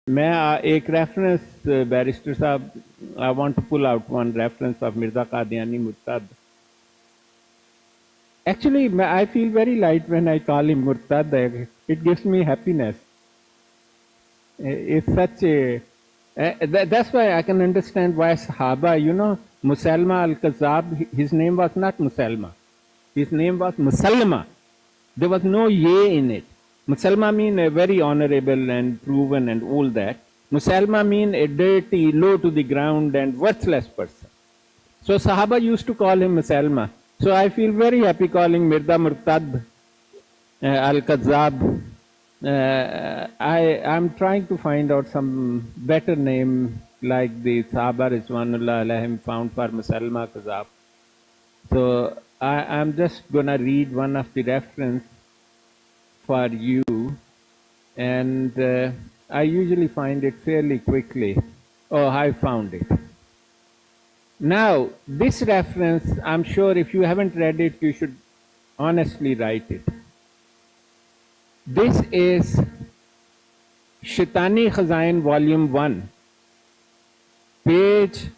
मैं एक reference barrister साहब, I want to pull out one reference of Mirza Qadiani मुर्तद. Actually, I feel very light when I call him Murtad. It gives me happiness. It's such a. That's why I can understand why Sahaba, Musalma al-Kazab, his name was not Musalma. His name was Musalma. There was no ye in it. Musalma mean a very honorable and proven and all that. Musalma mean a dirty, low to the ground and worthless person. So Sahaba used to call him Musalma. So I feel very happy calling Mirza Murtad al-Kazzab. I'm trying to find out some better name like the Sahaba Rizwanullah alayhim found for Musalma Kazzab. So I'm just gonna read one of the reference for you, and I usually find it fairly quickly. Oh, I found it. Now, this reference, I'm sure if you haven't read it, you should honestly write it. This is Shaitani Khazain Volume 1, page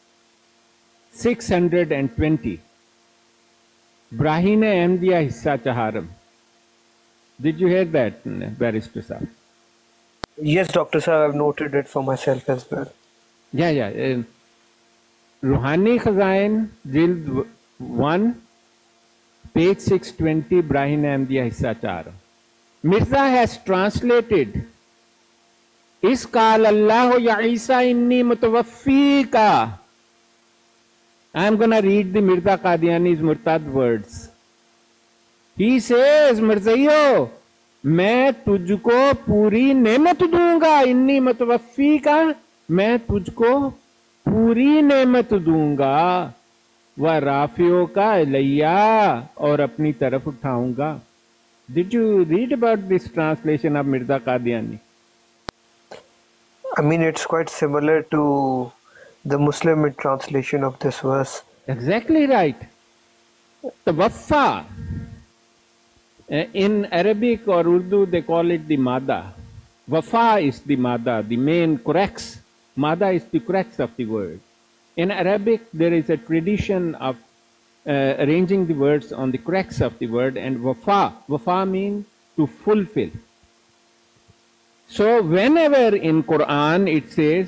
620. Brahine Ahmadiyya Hissa Chaharam. Did you hear that, Barrister Sahab? Yes, Dr. Sahab, I've noted it for myself as well. Yeah. Ruhani Khazain, Jild 1, page 620, Brahine Ahmadiyya Hissa Chaharam. Mirza has translated, Is qal Allahu ya Isa inni mutawaffika. I am going to read the Mirza Qadiani's Murtad words. He says, Mirzaiyo, मैं तुझको पूरी नेमत दूंगा, इन्नी मतवफ़ी का, मैं तुझको पूरी नेमत दूंगा, वह राफियों का इलैया और अपनी तरफ उठाऊंगा. Did you read about this translation of Mirza Qadiani? I mean, it's quite similar to the Muslim translation of this verse. Exactly right. Tawaffa. In Arabic or Urdu, they call it the Mada. Wafa is the Mada, the main crux. Mada is the crux of the word. In Arabic, there is a tradition of arranging the words on the crux of the word, and wafa. Wafa means to fulfill. So whenever in Quran it says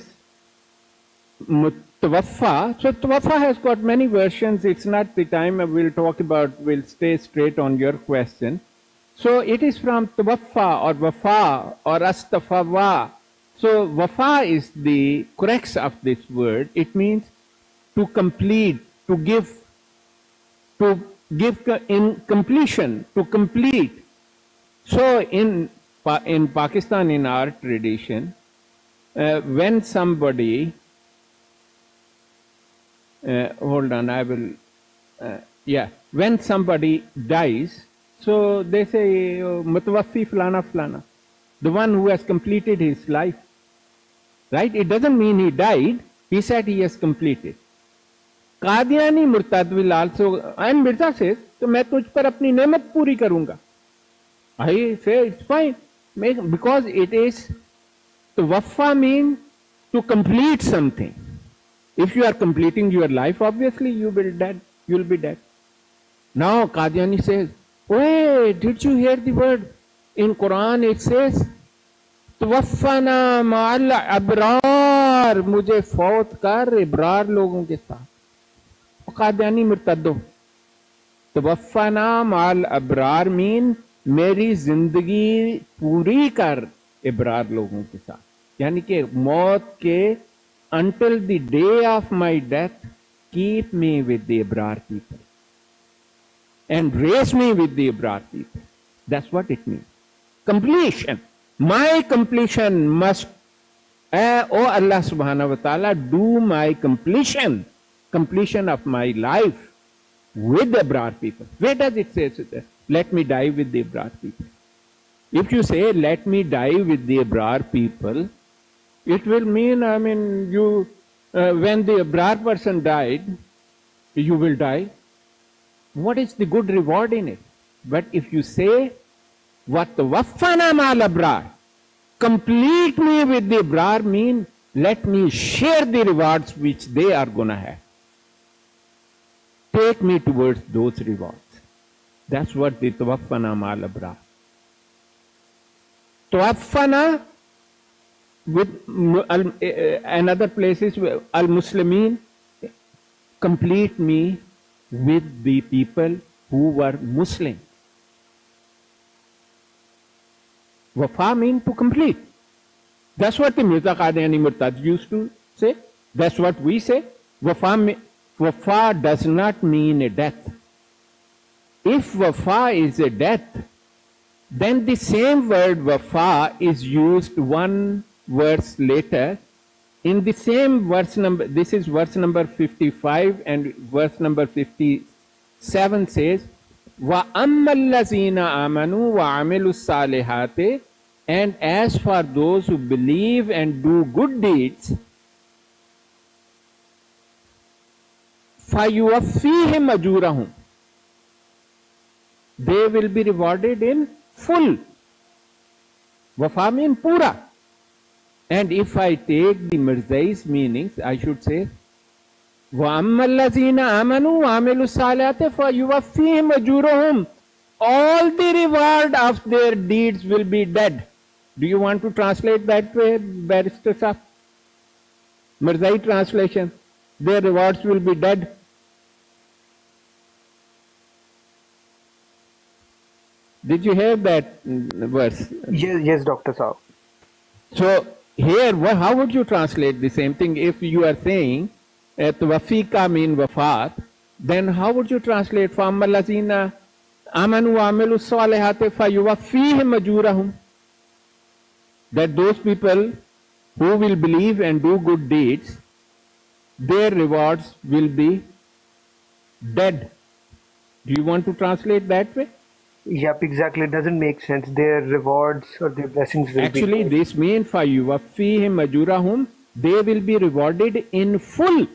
Tawaffa, so Tawaffa has got many versions. It's not the time we'll talk about, we'll stay straight on your question. So it is from Tawaffa or Wafa or Astafawa. So Wafa is the crux of this word. It means to complete, to give in completion, to complete. So in Pakistan, in our tradition, when somebody, hold on, I will, when somebody dies, so they say, Mutawaffi Fulana Fulana, the one who has completed his life, right? It doesn't mean he died, he said he has completed. Qadiani Murtad will also, and Mirza says, तो मैं तुझ पर अपनी नेमत पूरी करूंगा. I say it's fine, because it is, to wafa means to complete something. If you are completing your life, obviously you will dead, you will be dead. Now Qadiani says, wait, did you hear the word? In Quran it says, Tawaffana ma'al abrar, मुझे फौत कर इब्रार लोगों के साथ. Qadiani Murtado. Tawaffana ma'al abrar mean मेरी जिंदगी पूरी कर इब्रार लोगों के साथ. यानी कि मौत के until the day of my death, keep me with the Ibrar people and raise me with the Ibrar people. That's what it means. Completion. My completion must, oh Allah subhanahu wa ta'ala, do my completion of my life with the Ibrar people. Where does it say that? Let me die with the Ibrar people. If you say, let me die with the Ibrar people, it will mean, I mean, you, when the Ibrar person died, you will die. What is the good reward in it? But if you say, what the waffana mal abrar, Complete me with the Ibrar mean let me share the rewards which they are going to have. Take me towards those rewards. That's what the tawaffana ma'al abrar. Tawaffana with another places al-Muslimin, complete me with the people who were Muslim. Wafa mean to complete. That's what the Mirza Qadiani Murtad used to say. That's what we say. Wafa does not mean a death. If wafa is a death, then the same word wafa is used one verse later in the same verse number. This is verse number 55, and verse number 57 says, wa ammal lazina amanu wa amilus salihati, and as for those who believe and do good deeds, fayuwaffihim ajurahum, they will be rewarded in full. Wafa means pura. And if I take the Mirzai's meanings, I should say, وَأَمَّا الَّذِينَ آمَنُوا وَعَمِلُوا الصَّالِحَاتِ فَيُوَفِّيهِمْ أَجُورَهُمْ, all the reward of their deeds will be dead. Do you want to translate that way, Barrister Sahib? Mirzai translation, their rewards will be dead. Did you hear that verse? Yes, Dr. Saab. So here, how would you translate the same thing? If you are saying wafika mean wafat, then how would you translate فَأَمَّا الَّذِينَ آمَنُوا وَعَمِلُوا الصَّالِحَاتِ فَيُوَفِّيهِمْ أَجُورَهُم, that those people who will believe and do good deeds, their rewards will be dead. Do you want to translate that way? Yep, exactly. It doesn't make sense. Their rewards or their blessings will Actually, be... this means فَيُوَفِّيهِمْ أَجُورَهُم, they will be rewarded in full.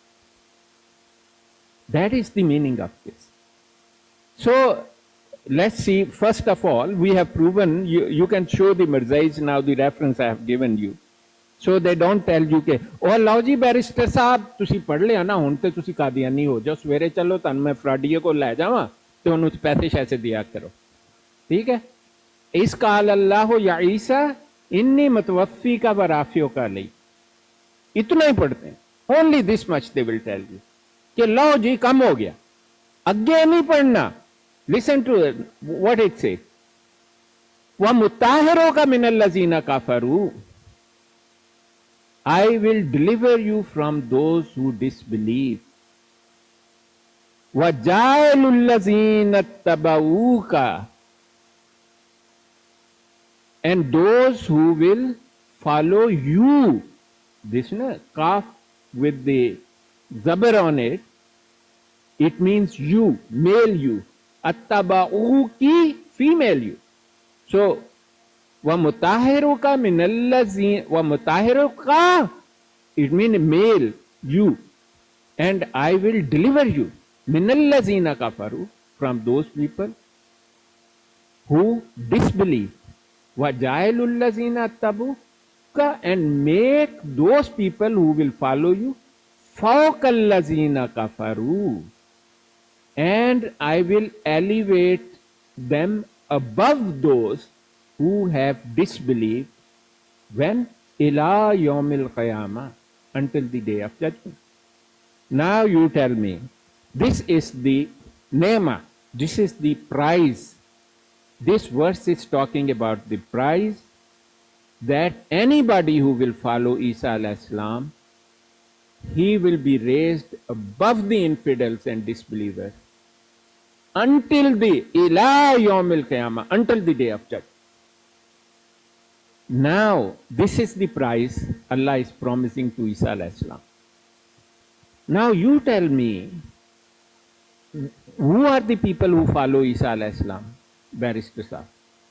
That is the meaning of this. So, let's see, first of all, we have proven, you can show the Mirzais now, the reference I have given you. So they don't tell you कि ओ लाओ जी barrister साहब तुसी पढ़ लिया ना हुण ते तुसी कादियानी हो जाओ, सवेरे चलो तुहानू मैं फ्राडिये को लै जावां ते उन्होंने पैसे शैसे दिया करो, ठीक है। इस काल अल्लाह या ईसा इन्नी मतवफ़ी का वराफियों का लई, इतना ही पढ़ते हैं, only this much they will tell you कि लो जी कम हो गया, आगे नहीं पढ़ना। लिसन टू व्हाट इट से, व मुताहिरोका मिनल लज़ीना काफरू, I will deliver you from those who disbelieve. وَجَعَلُ الَّذِينَ اتَّبَعُوكَ, and those who will follow you. This na kaf with the zabar on it, it means you, male you. Attaba'uki, female you. So, وَمُطَهِرُكَ مِنَ الَّذِينَ, وَمُطَهِرُكَ, it means male, you. And I will deliver you, مِنَ الَّذِينَ كَفَرُوا, from those people who disbelieve. وَجَعِلُ الَّذِينَ اتَّبَعُوكَ, and make those people who will follow you فَوْقَ الَّذِينَ كَفَرُوا, and I will elevate them above those who have disbelieved. When? Ila yawmil qiyamah, until the day of judgment. Now you tell me, this is the nema, this is the prize. This verse is talking about the prize that anybody who will follow Isa alayhi salam, he will be raised above the infidels and disbelievers until the ila yawmil qiyamah, until the day of judgment. Now, this is the price Allah is promising to Isa alayhi salam. Now you tell me, who are the people who follow Isa alayhi salam, Barrister Sahib?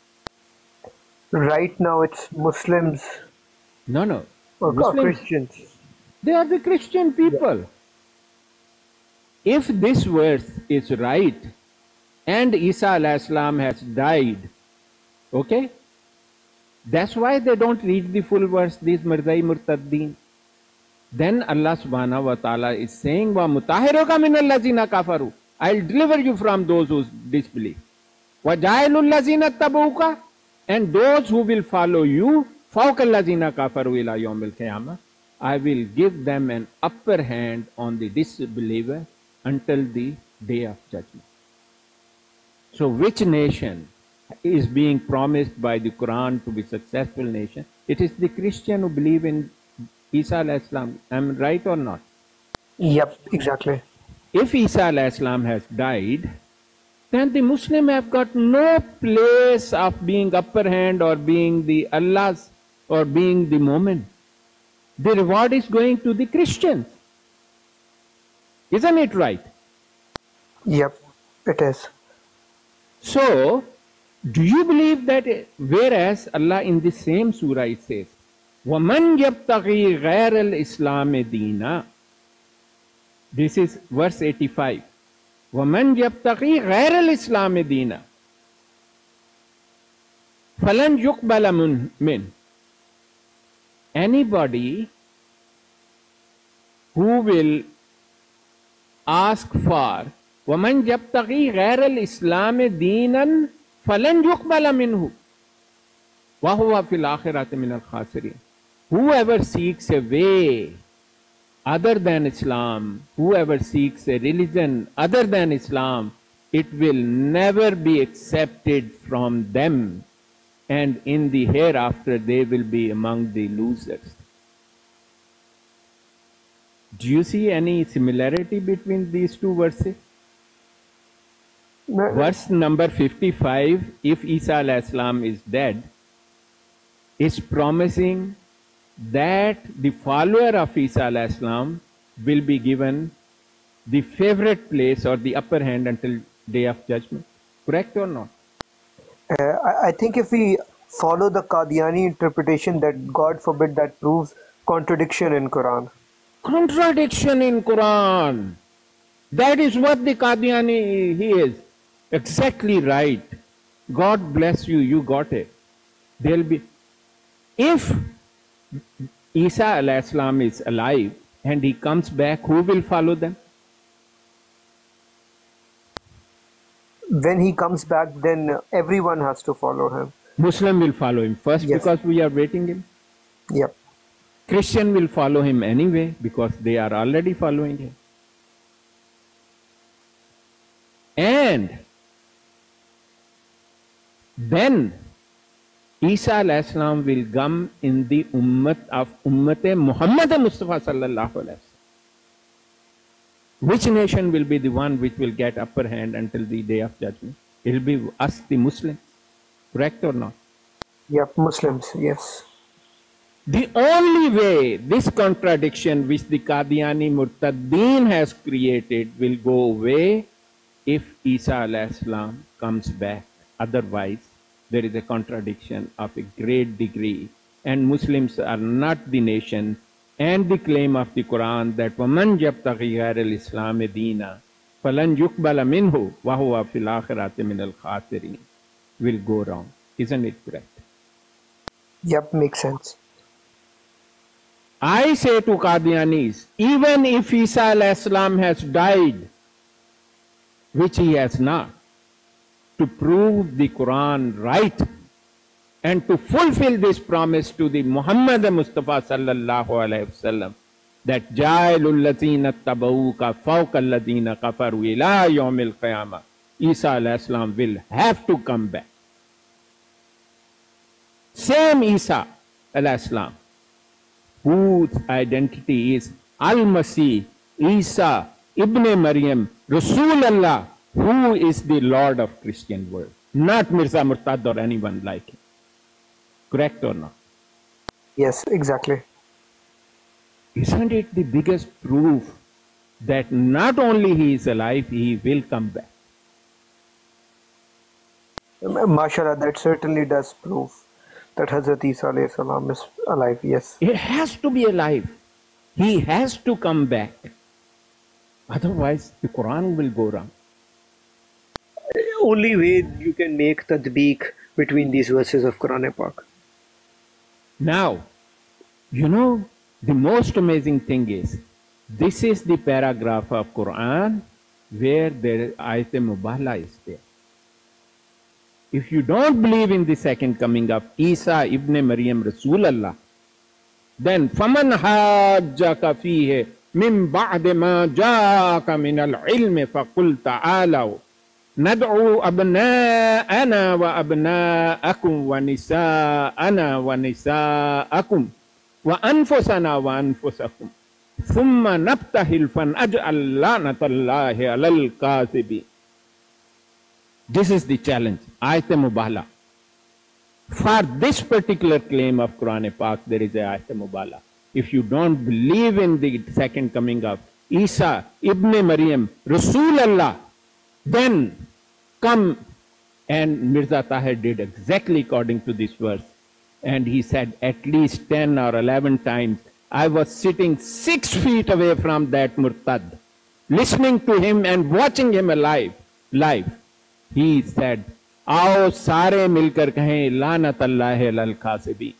Right now it's Muslims. No. Or Muslims, Christians. they are the Christian people. Yeah. If this verse is right, and Isa alayhi salam has died, okay? That's why they don't read the full verse, these Mirzai Murtaddin. Then Allah subhanahu wa ta'ala is saying, wa mutahiruka min allazina kafaru. I'll deliver you from those who disbelieve. Wa jailul lazina tabuka, and those who will follow you, fawqa allazina kafaru ila yawmil qiyamah. I will give them an upper hand on the disbeliever until the day of judgment. So which nation is being promised by the Quran to be successful nation? It is the Christian who believe in Isa alayhi salam. Am I right or not? Yep, exactly. If Isa alayhi salam has died, then the Muslim have got no place of being upper hand or being the Allah's or being the moment. The reward is going to the Christians. Isn't it right? Yep, it is. So, do you believe that whereas Allah in the same surah it says, وَمَنْ يَبْتَغِي غَيْرَ الْإِسْلَامِ دِينًا. This is verse 85. وَمَنْ يَبْتَغِي غَيْرَ الْإِسْلَامِ دِينًا فَلَنْ يُقْبَلَ مِنْهُ. Anybody who will ask for وَمَنْ يَبْتَغِي غَيْرَ الْإِسْلَامِ دِينًا فَلَنْ يُقْبَلَ مِنْهُ وَهُوَ فِي الْآخِرَةِ مِنَ الْخَاسِرِينَ. Whoever seeks a way other than Islam, whoever seeks a religion other than Islam, it will never be accepted from them, and in the hereafter they will be among the losers. Do you see any similarity between these two verses? Verse number 55, if Isa alayhi salam is dead, is promising that the follower of Isa alayhi salam will be given the favorite place or the upper hand until day of judgment. Correct or not? I think if we follow the Qadiani interpretation, that God forbid, that proves contradiction in Quran. Contradiction in Quran. That is what the Qadiani he is. Exactly right. God bless you, you got it. There'll be, if Isa alayhi salam is alive and he comes back, who will follow them? When he comes back, then everyone has to follow him. Muslim will follow him first, Yes. because we are waiting him. Yep. Christian will follow him anyway because they are already following him. And then Isa alayhi salam will come in the ummat of Muhammad Mustafa sallallahu alaihi wasallam. Which nation will be the one which will get upper hand until the day of judgment? It will be us, the Muslims. Correct or not? Yep, Muslims, yes. The only way this contradiction which the Qadiani Murtaddin has created will go away if Isa alayhi salam comes back. Otherwise, there is a contradiction of a great degree, and Muslims are not the nation, and the claim of the Quran that وَمَنْ يَبْتَغِي غَيْرَ الْإِسْلَامِ دِينًا فَلَنْ يُقْبَلَ مِنْهُ وَهُوَ فِي الْآخِرَةِ مِنَ الْخَاسِرِينَ will go wrong. Isn't it correct? Yep, makes sense. I say to Qadianis, even if Isa alayhi salam has died, which he has not, to prove the Quran right and to fulfill this promise to the Muhammad Mustafa sallallahu alaihi wasallam that Jailul Lazina Tabauka Fawqa Ladina Kafaru ila Yawmil Qiyamah, Isa alayhi salam will have to come back. Same Isa alayhi salam, whose identity is Al-Masih, Isa, Ibn Maryam, Rasulullah, who is the Lord of Christian world, not Mirza Murtad or anyone like him. Correct or not? Yes, exactly. Isn't it the biggest proof that not only he is alive, he will come back? MashaAllah, that certainly does prove that Hazrat Isa alayhi salam is alive, yes. He has to be alive. He has to come back. Otherwise, the Quran will go wrong. Only way you can make tadbiq between these verses of Quran Pak. Now, you know, the most amazing thing is, this is the paragraph of Quran where the ayat mubahala is there. If you don't believe in the second coming of Isa ibn Maryam Rasulullah, then فَمَنْ حَاجَّكَ فِيهِ مِنْ بَعْدِ مَا جَاءَكَ مِنَ الْعِلْمِ فَقُلْ تَعَالَوْا نَدْعُو أَبْنَاءَنَا وَأَبْنَاءَكُمْ وَنِسَاءَنَا وَنِسَاءَكُمْ وَأَنفُسَنَا وَأَنفُسَكُمْ ثُمَّ نَبْتَهِلْ فَنَجْعَلْ لَعْنَةَ اللَّهِ عَلَى الْكَاذِبِينَ. This is the challenge. Ayat Mubahala. For this particular claim of Quran Pak, there is a ayat Mubahala. If you don't believe in the second coming of Isa ibn Maryam Rasulullah, then come. And Mirza Tahir did exactly according to this verse. And he said at least 10 or 11 times, I was sitting 6 feet away from that murtad, listening to him and watching him live. He said, आओ सारे मिलकर कहें लानत अल्लाह अलल कासिबी.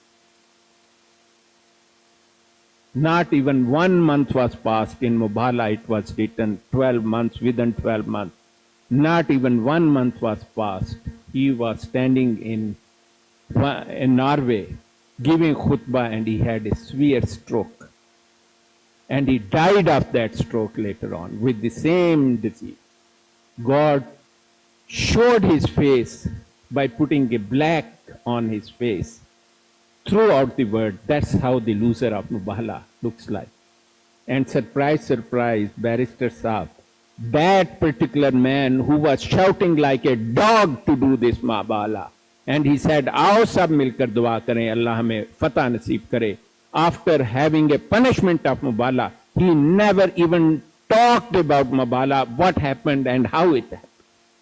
Not even 1 month was passed in Mubahala, it was written 12 months, within 12 months. Not even 1 month was passed. He was standing in Norway giving khutbah and he had a severe stroke. And he died of that stroke later on with the same disease. God showed his face by putting a black on his face throughout the world. That's how the loser of Mubahala looks like. And surprise, surprise, Barrister Saab, that particular man who was shouting like a dog to do this Mubahala, and he said, आओ सब मिलकर दुआ करें अल्लाह हमें फतह नसीब करे. After having a punishment of Mubahala, he never even talked about Mubahala, what happened and how it happened.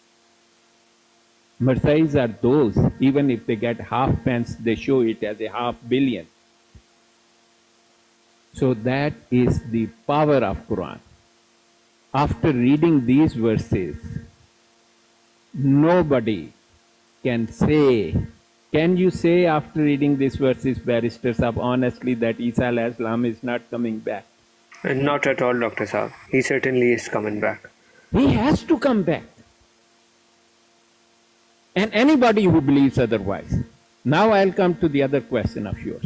Marsais are those, even if they get halfpence, they show it as a $500 million. So that is the power of Quran. After reading these verses, nobody can say, can you say after reading these verses, Barrister Saab, honestly that Isa alayhi salam is not coming back? Not at all, Dr. Saab. He certainly is coming back. He has to come back. And anybody who believes otherwise. Now I'll come to the other question of yours.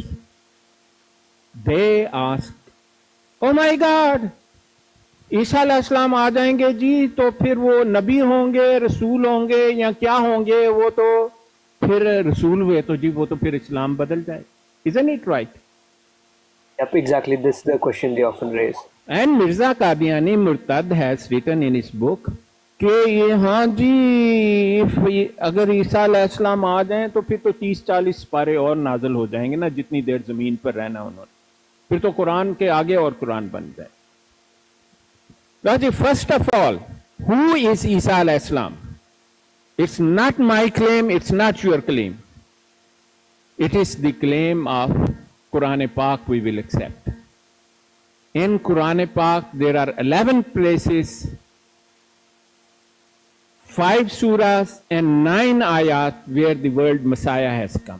They asked, oh my God, ईसा अलैहिस्सलाम आ जाएंगे जी तो फिर वो नबी होंगे, रसूल होंगे या क्या होंगे? वो तो फिर रसूल हुए तो जी वो तो फिर इस्लाम बदल जाए. Isn't it right? Yep, exactly. This is the question they often raise. And Mirza Qadiani Murtad has written in his book कि हाँ जी अगर ईसा अलैहिस्सलाम आ जाएं तो फिर तो 30-40 पारे और नाजल हो जाएंगे ना, जितनी देर जमीन पर रहना उन्होंने, फिर तो कुरान के आगे और कुरान बन जाए. First of all, who is Isa alayhi salam? It's not my claim, it's not your claim. It is the claim of Quran Pak we will accept. In Quran Pak there are 11 places, 5 surahs and 9 ayat where the word Messiah has come.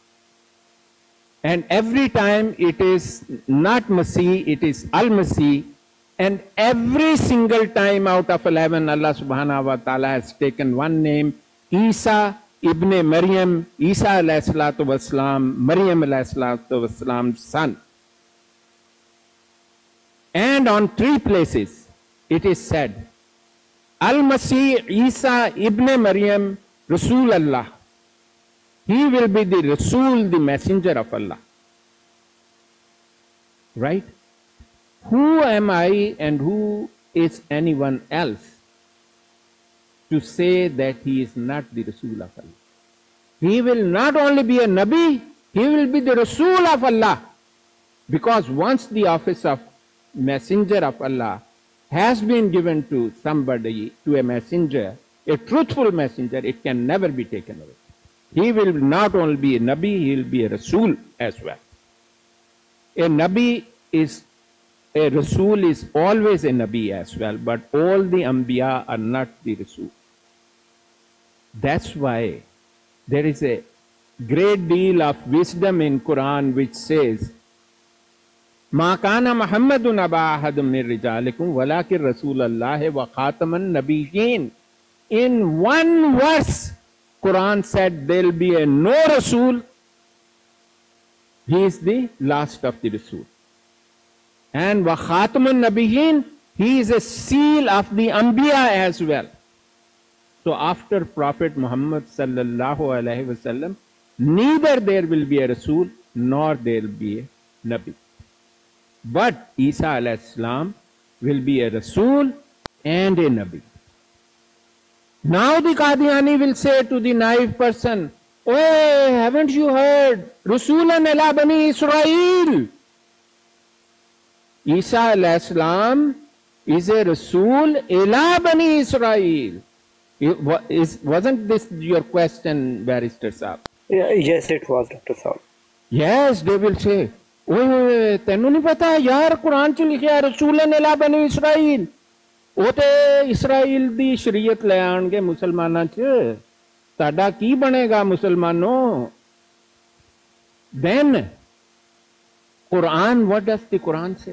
And every time it is not Masih, it is Al-Masih. And every single time out of 11, Allah subhanahu wa ta'ala has taken one name, Isa ibn Maryam, Isa alayhi salatu wasalam, Maryam alayhi salatu wasalam's son. And on 3 places, it is said, Al-Masih Isa ibn Maryam Rasul Allah. He will be the Rasul, the messenger of Allah. Right? Who am I and who is anyone else to say that he is not the Rasul of Allah? He will not only be a Nabi, he will be the Rasul of Allah. Because once the office of messenger of Allah has been given to somebody, to a messenger, a truthful messenger, it can never be taken away. He will not only be a Nabi, he will be a Rasul as well. A Nabi is A Rasul is always a Nabi as well, but all the Anbiya are not the Rasul. That's why there is a great deal of wisdom in Quran which says, Ma kana Muhammadun aba ahadun min rijalikum walakin Rasulullah wa khataman nabiyyin. In one verse, Quran said there will be a no Rasul. He is the last of the Rasul. And wa khataman nabiyyin, he is a seal of the Anbiya as well. So after Prophet Muhammad sallallahu alaihi wasallam, neither there will be a Rasul nor there will be a Nabi. But Isa alayhi salam will be a Rasul and a Nabi. Now the Qadiani will say to the naive person, oh, haven't you heard? Rasulan ila bani Israel. Isa alayhi salam is a Rasul ila bani Israel. Wasn't this your question, Barrister Saab? Yeah, yes, it was, Dr. Saab. Yes, they will say, oh, tenu nahi pata yaar, Quran ch likha hai Rasulan ila bani Israel. ਉਹ ਤੇ Israel ਦੀ ਸ਼ਰੀਅਤ ਲੈ ਆਣਗੇ ਮੁਸਲਮਾਨਾਂ 'ਚ, ਤੁਹਾਡਾ ਕੀ ਬਣੇਗਾ ਮੁਸਲਮਾਨੋ? Then Quran, what does the Quran say?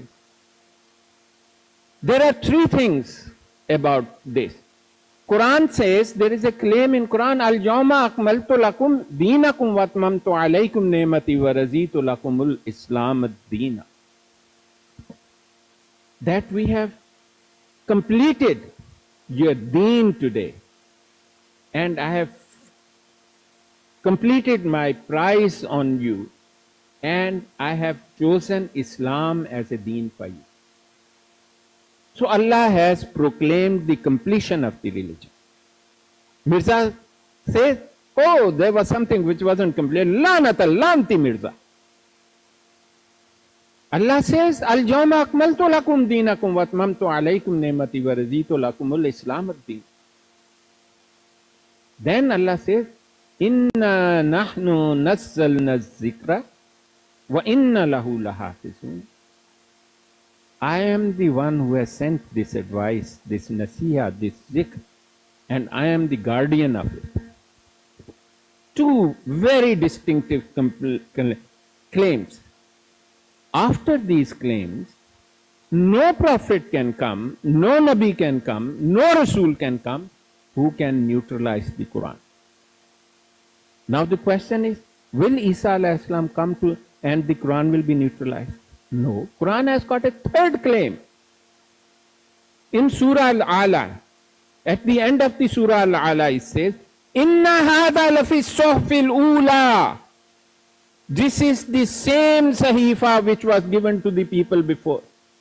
There are three things about this. Quran says, there is a claim in Quran, al-yawma akmaltu lakum deenakum wa atmamtu alaykum ni'mati wa razitu lakumul islam ad-deena. That we have completed your deen today, and I have completed my prize on you, and I have chosen Islam as a deen for you. So Allah has proclaimed the completion of the religion. Mirza says, oh, there was something which wasn't complete. Lanat al-lanti Mirza. Allah says, Al-Jawma akmaltu lakum deenakum wa atmamtu alaykum ni'mati wa razitu lakumul islam ad-deen. Then Allah says, Inna nahnu nazzalna az-zikra wa inna lahu lahafizun. I am the one who has sent this advice, this nasiha, this zikr, and I am the guardian of it. Two very distinctive claims. After these claims, no prophet can come, no Nabi can come, no Rasul can come who can neutralize the Quran. Now the question is, will Isa alayhi salam come to and the Quran will be neutralized? No. Quran has got a third claim. In Surah Al-Ala, at the end of the Surah Al-Ala it says, Inna hada lafi sohfil ula. This is the same sahifa which was given to the people before.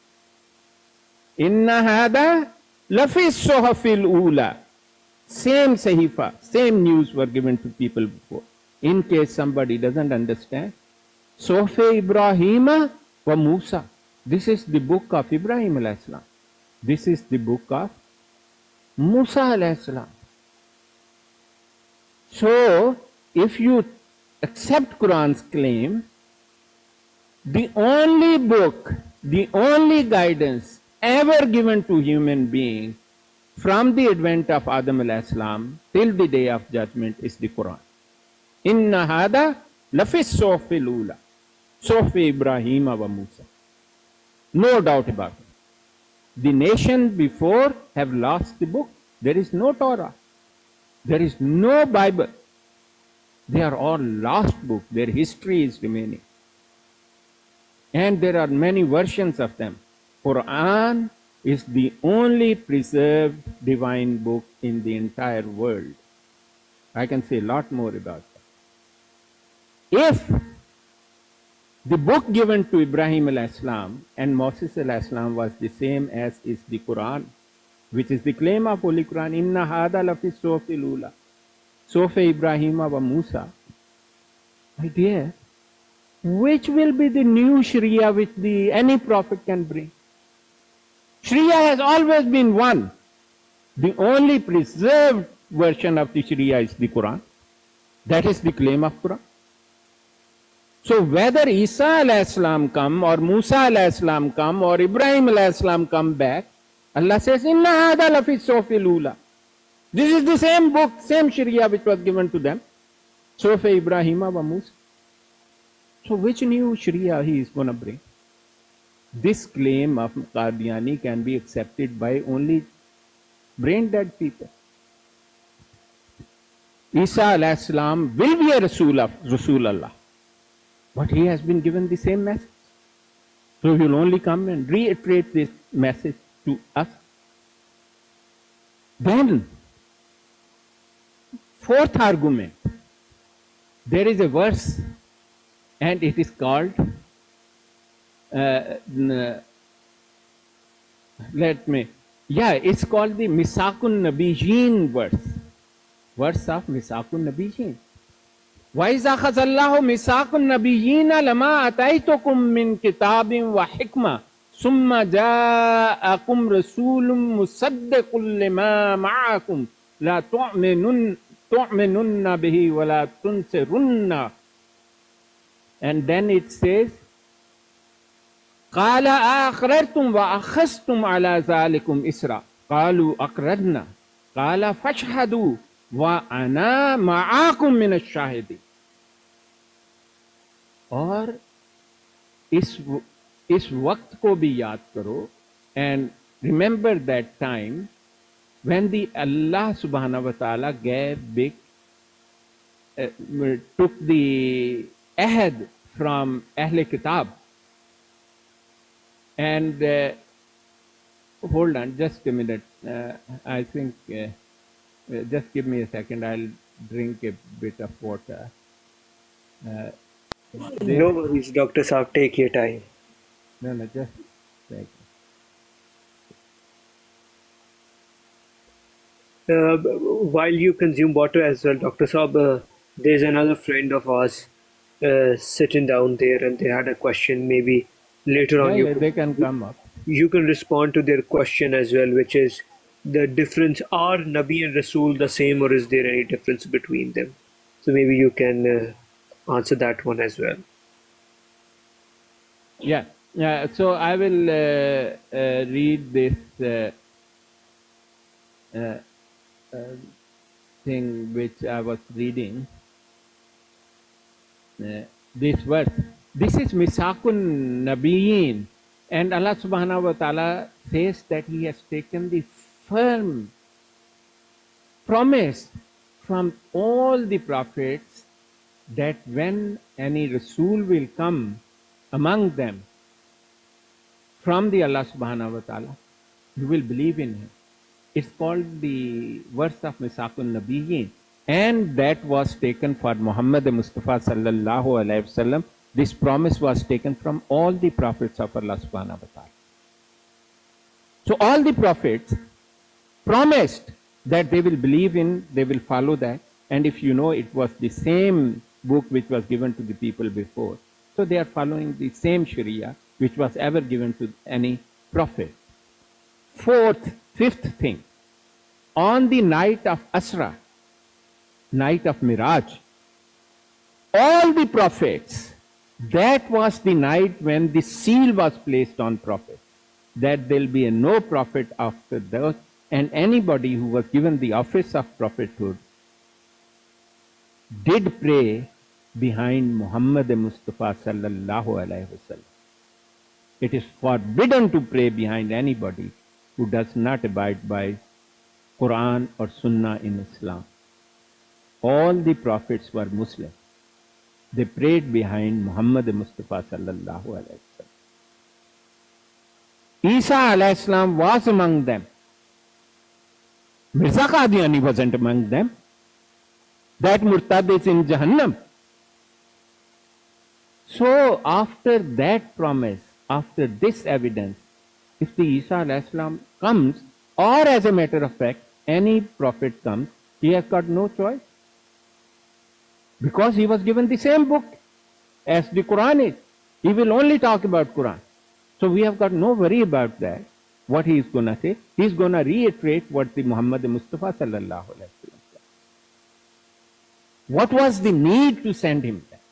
Inna hada lafi sohfil ula. Same sahifa, same news were given to people before. In case somebody doesn't understand, Sohfe Ibrahima wa Musa. This is the book of Ibrahim alayhi salam. This is the book of Musa alayhi salam. So, if you accept Quran's claim, the only book, the only guidance ever given to human beings from the advent of Adam alayhi salam till the day of judgment is the Quran. Inna hada lafis sohfil ula. Sohfi Ibrahim wa Musa. No doubt about it. The nation before have lost the book. There is no Torah. There is no Bible. They are all lost books. Their history is remaining. And there are many versions of them. Quran is the only preserved divine book in the entire world. I can say a lot more about that. If the book given to Ibrahim alayhi salam and Moses alayhi salam was the same as is the Quran, which is the claim of Holy Quran, Inna hada lafi sohfil ula. Sohfe Ibrahim wa Musa. My dear, which will be the new Sharia which any prophet can bring? Sharia has always been one. The only preserved version of the Sharia is the Quran. That is the claim of Quran. So whether Isa alayhi salam come or Musa alayhi salam come or Ibrahim alayhi salam come back, Allah says, Inna hada lafi sohfil ula. This is the same book, same Sharia which was given to them. Suhuf Ibrahim wa Musa. So which new Sharia he is going to bring? This claim of Qadiani can be accepted by only brain dead people. Isa alayhi salam will be a Rasul of Rasul Allah, but he has been given the same message. So he will only come and reiterate this message to us. Then, fourth argument, there is a verse and it is called, it's called the Misakun Nabiyyin verse of Misakun Nabiyyin. وَإِذَا أَخَذَ اللَّهُ مِيثَاقَ النَّبِيِّينَ لَمَا آتَيْتُكُم مِّن كِتَابٍ وَحِكْمَةٍ ثُمَّ جَاءَكُمْ رَسُولٌ مُصَدِّقٌ لِّمَا مَعَكُمْ لَا تُؤْمِنُنَّ بِهِ وَلَا تُنصِرُنَّ. And then it says, قَالَ أَأَقْرَرْتُمْ وَأَخَذْتُمْ عَلَى ذَلِكُمْ إِصْرًا قَالُوا أَقْرَرْنَا قَالَ فَاشْهَدُوا وَأَنَا مَعَكُمْ مِنَ الشَّاهِدِينَ. और इस वक्त को भी याद करो, and remember that time when the Allah subhanahu wa ta'ala took the ahad from Ahle Kitab. And hold on just a minute, I think just give me a second, I'll drink a bit of water. No worries, Dr. Saab, take your time. No, just take it. While you consume water as well, Dr. Saab, there's another friend of ours sitting down there and they had a question. Maybe later on they can come up. You can respond to their question as well, which is the difference. Are Nabi and Rasul the same, or is there any difference between them? So maybe you can answer that one as well. Yeah. So I will read this thing which I was reading. This verse. This is Misakun Nabiyyin. And Allah subhanahu wa ta'ala says that He has taken the firm promise from all the prophets that when any Rasul will come among them from the Allah subhanahu wa ta'ala, you will believe in him. It's called the verse of Misakun Nabiyyin. And that was taken for Muhammad Mustafa sallallahu alayhi wasallam. This promise was taken from all the prophets of Allah subhanahu wa ta'ala. So all the prophets promised that they will believe in, they will follow that. And if you know, it was the same book which was given to the people before. So they are following the same Sharia which was ever given to any prophet. Fifth thing, on the night of Asra, night of Miraj, all the prophets, that was the night when the seal was placed on prophets, that there will be no prophet after those, and anybody who was given the office of prophethood did pray behind Muhammad Mustafa sallallahu alaihi wasallam. It is forbidden to pray behind anybody who does not abide by Quran or Sunnah in Islam. All the prophets were Muslims. They prayed behind Muhammad Mustafa sallallahu alaihi wasallam. Isa alayhi salam was among them. Mirza Qadiani wasn't among them. That murtad is in Jahannam. So after that promise, after this evidence, if the Isa alayhi salam comes, or as a matter of fact, any prophet comes, he has got no choice. Because he was given the same book as the Quran is. He will only talk about Quran. So we have got no worry about that. What he is going to say, he is going to reiterate what the Muhammad Mustafa sallallahu alaihi wasallam said. What was the need to send him there?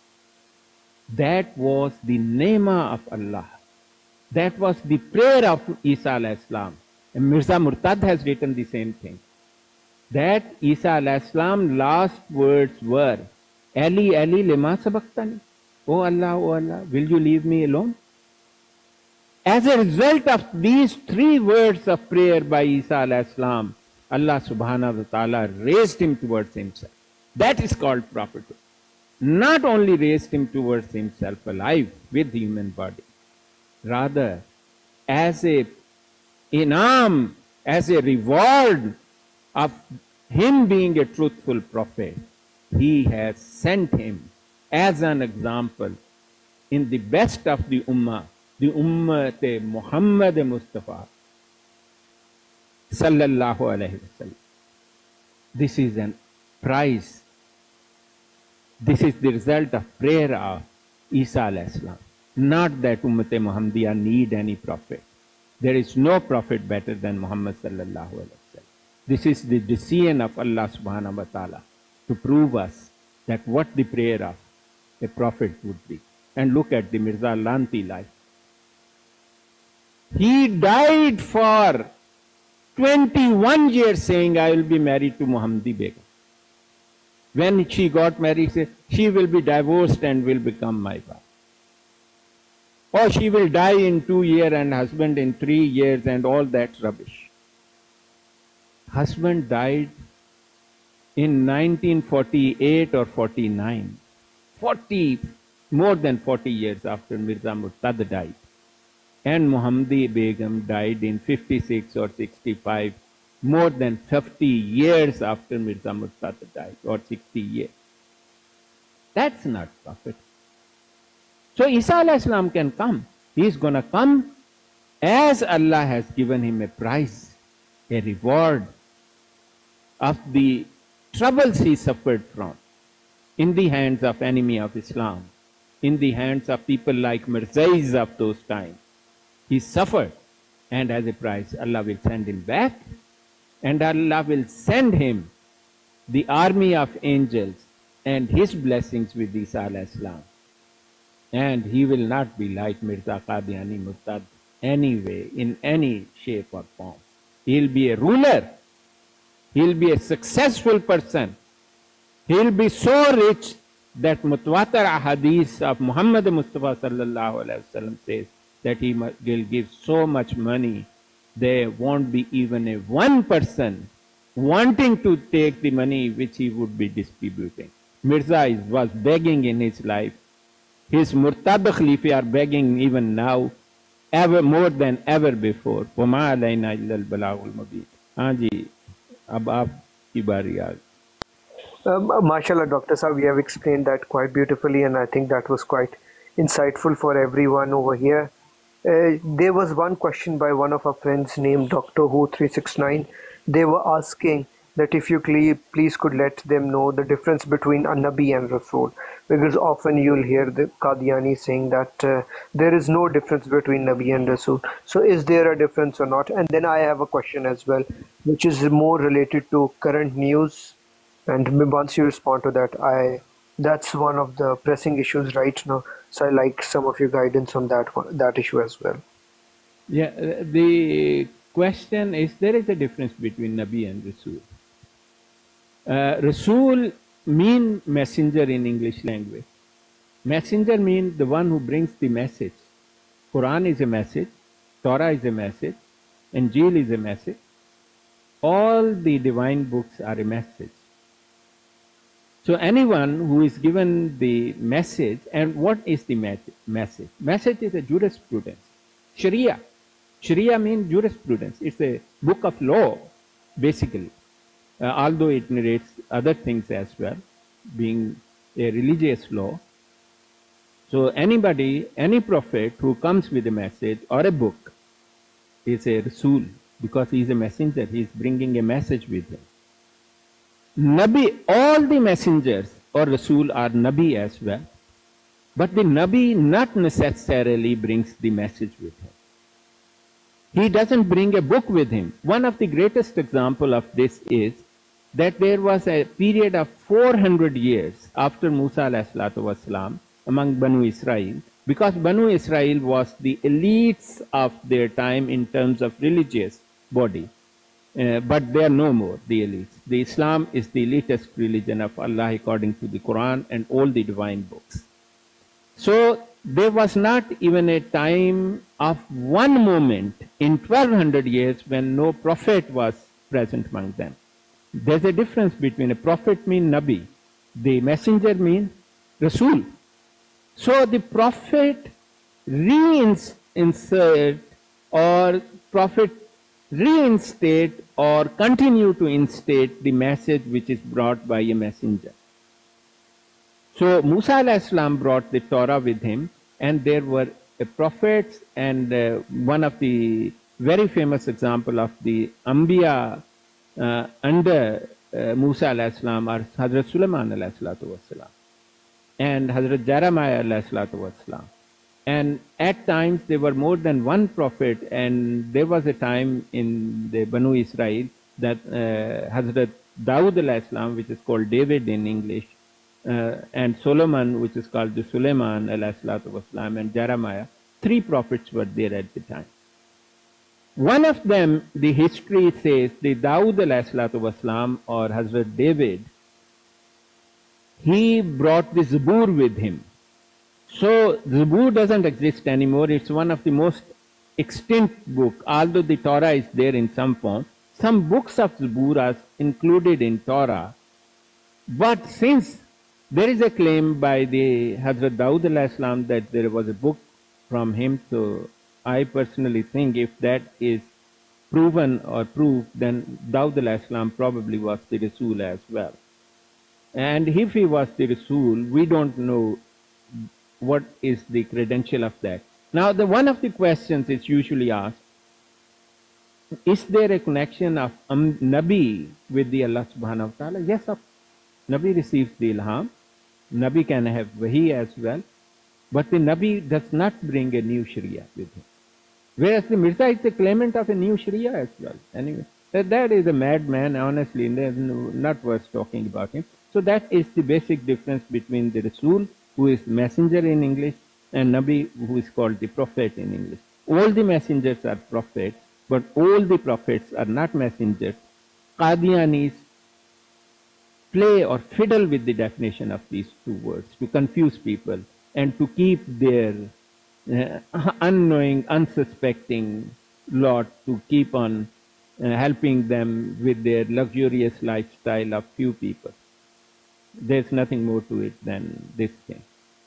That was the nema of Allah. That was the prayer of Isa alayhi salam. And Mirza Murtad has written the same thing. that Isa alayhi salam last words were, Ali, Ali, lima sabaqtani. Oh Allah, will you leave me alone? As a result of these three words of prayer by Isa alayhi salam, Allah subhanahu wa ta'ala raised him towards himself. That is called prophethood. Not only raised him towards himself alive with human body, rather as a inam, as a reward of him being a truthful prophet, he has sent him as an example in the best of the Ummah Muhammad Mustafa sallallahu alayhi wasallam. This is a prize. This is the result of prayer of Isa alayhi salam. Not that Ummat Muhammadiyah need any prophet. There is no prophet better than Muhammad sallallahu alayhi wasallam. This is the decision of Allah subhanahu wa ta'ala to prove us that what the prayer of a prophet would be. And look at the Mirza Lanti life. He died for 21 years saying, I will be married to Muhammadi Begum. When she got married, she said, she will be divorced and will become my wife. Or she will die in 2 years and husband in 3 years and all that rubbish. Husband died in 1948 or 49. More than 40 years after Mirza Murtad died. And Muhammadi Begum died in 56 or 65, more than 50 years after Mirza Murtad died, or 60 years. That's not prophet. So Isa alayhi salam can come. He is going to come as Allah has given him a prize, a reward of the troubles he suffered from in the hands of enemy of Islam, in the hands of people like Mirzais of those times. He suffered, and as a prize, Allah will send him back, and Allah will send him the army of angels and his blessings with Isa alayhi salam. And he will not be like Mirza Qadiani Murtad anyway, in any shape or form. He'll be a ruler. He'll be a successful person. He'll be so rich that Mutawatir hadith of Muhammad Mustafa sallallahu alaihi wasallam says that he will give so much money, there won't be even a one person wanting to take the money which he would be distributing. Mirza was begging in his life. His Murtad Khalifa are begging even now, ever more than ever before. وَمَا عَلَيْنَا إِلَّا الْبَلَاغُ الْمُبِينُ. हाँ जी, अब आपकी बारी आ गई. Mashallah, Dr. Saab, we have explained that quite beautifully, and I think that was quite insightful for everyone over here. There was one question by one of our friends named Dr. Who 369. They were asking that if you please could let them know the difference between a Nabi and Rasul, because often you'll hear the Qadiani saying that there is no difference between Nabi and Rasul. So is there a difference or not? And then I have a question as well, which is more related to current news. And once you respond to that, that's one of the pressing issues right now. So I like some of your guidance on that issue as well. Yeah, the question is, there is a difference between Nabi and Rasul. Rasul mean messenger in English language. Messenger means the one who brings the message. Quran is a message, Torah is a message, Injil is a message. All the divine books are a message. So anyone who is given the message, and what is the message? Message is a jurisprudence. Sharia. Sharia means jurisprudence. It's a book of law, basically. Although it narrates other things as well, being a religious law. So anybody, any prophet who comes with a message or a book is a Rasul, because he is a messenger. He is bringing a message with him. Nabi, all the messengers or Rasul are Nabi as well. But the Nabi not necessarily brings the message with him. He doesn't bring a book with him. One of the greatest example of this is that there was a period of 400 years after Musa alayhi salatu wasalam among Banu Israel, because Banu Israel was the elites of their time in terms of religious body. but they are no more, the elites. The Islam is the elitist religion of Allah according to the Quran and all the divine books. So there was not even a time of one moment in 1200 years when no prophet was present among them. There's a difference between a prophet means Nabi, the messenger means Rasul. So the prophet reinstate or continue to instate the message which is brought by a messenger. So Musa alayhi salam brought the Torah with him, and there were prophets, and one of the very famous example of the Anbiya under Musa alayhi salam are Hazrat Sulaiman alayhi salatu wasalam and Hazrat Jeremiah alayhi salatu wasalam. And at times there were more than one prophet, and there was a time in the Banu Israel that Hazrat Dawood alayhi salam, which is called David in English, and Solomon, which is called the Sulaiman alayhi salatu wasalam, and Jeremiah, three prophets were there at the time. One of them, the history says, the Dawood alayhi salatu wasalam, or Hazrat David, he brought the Zabur with him. So Zabur doesn't exist anymore. It's one of the most extinct books, although the Torah is there in some form. Some books of Zabur are included in Torah. But since there is a claim by the Hazrat Dawood alayhi salam that there was a book from him, so I personally think if that is proven or proved, then Dawood alayhi salam probably was the Rasul as well. And if he was the Rasul, we don't know what is the credential of that. Now, one of the questions is usually asked, is there a connection of Nabi with the Allah subhanahu wa ta'ala? Yes, Nabi receives the ilham. Nabi can have wahi as well. But the Nabi does not bring a new Sharia with him. Whereas the Mirza is the claimant of a new Sharia as well. Anyway, that is a madman, honestly, and not worth talking about him. So that is the basic difference between the Rasul, who is messenger in English, and Nabi, who is called the prophet in English. All the messengers are prophets, but all the prophets are not messengers. Qadianis play or fiddle with the definition of these two words to confuse people and to keep their unknowing, unsuspecting lot to keep on helping them with their luxurious lifestyle of few people. There's nothing more to it than this thing.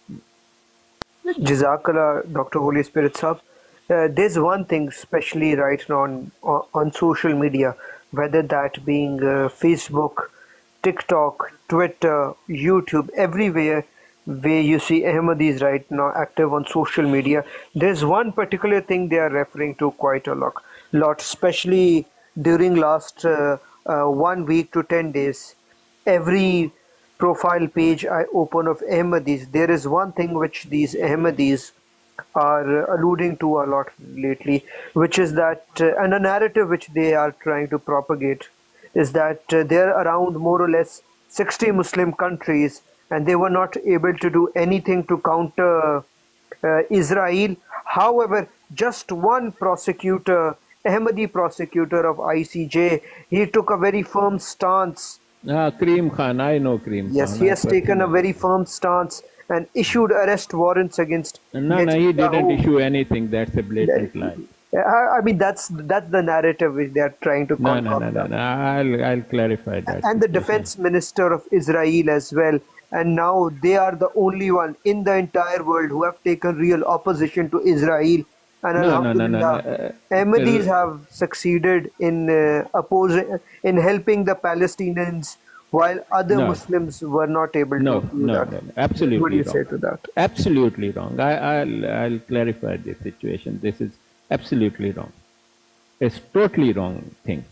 Jazakallah, Dr. Holy Spirit Sahib. There's one thing, especially right now on social media, whether that being Facebook, TikTok, Twitter, YouTube, everywhere where you see Ahmadis right now active on social media, there's one particular thing they are referring to quite a lot, especially during last 1 week to 10 days. Every profile page I open of Ahmadis, there is one thing which these Ahmadis are alluding to a lot lately, which is that, and a narrative which they are trying to propagate, is that there are around more or less 60 Muslim countries and they were not able to do anything to counter Israel. However, just one prosecutor, Ahmadi prosecutor of ICJ, he took a very firm stance. Karim Khan, I know Karim Khan. Yes, he has taken a very firm stance and issued arrest warrants against. No, he didn't issue anything. That's a blatant lie. I mean, that's the narrative which they are trying to concoct. No. I'll clarify that. And the defense minister of Israel as well. And now they are the only one in the entire world who have taken real opposition to Israel. And Alhamdulillah, Ahmadis have succeeded in in helping the Palestinians, while other Muslims were not able to do that. No, absolutely what do you wrong. say to that? Absolutely wrong. I'll clarify this situation. This is absolutely wrong. It's totally wrong thing.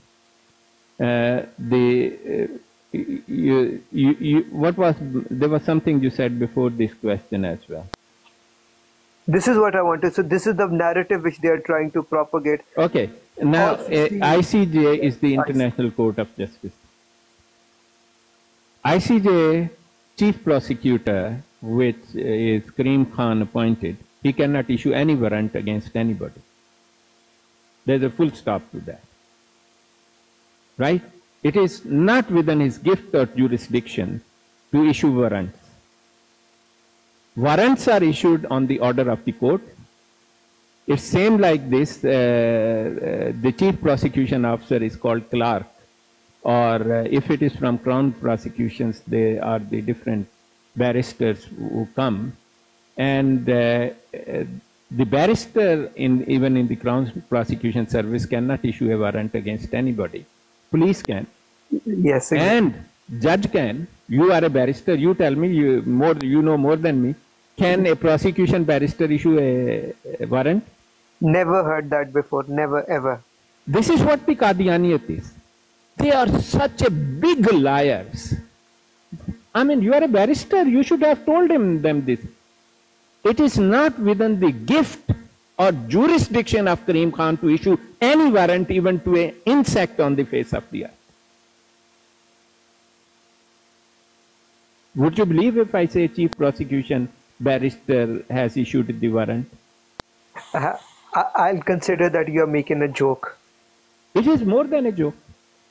There was something you said before this question as well. This is what I wanted. So this is the narrative which they are trying to propagate. Okay. Now, ICJ is the International Court of Justice. ICJ chief prosecutor, which is Karim Khan appointed, he cannot issue any warrant against anybody. There's a full stop to that. right? It is not within his gift or jurisdiction to issue warrants. Warrants are issued on the order of the court. It's same like this. The chief prosecution officer is called clerk, or if it is from Crown prosecutions, they are the different barristers who come, and the barrister even in the Crown prosecution service cannot issue a warrant against anybody. Police can. Yes, exactly. And judge can. You are a barrister. You tell me. You know more than me. Can a prosecution barrister issue a warrant? Never heard that before. Never ever. This is what the Qadianiyat is. They are such a big liars. I mean, you are a barrister. You should have told them this. It is not within the gift or jurisdiction of Karim Khan to issue any warrant even to an insect on the face of the earth. Would you believe if I say chief prosecution barrister has issued the warrant? I'll consider that you are making a joke. It is more than a joke.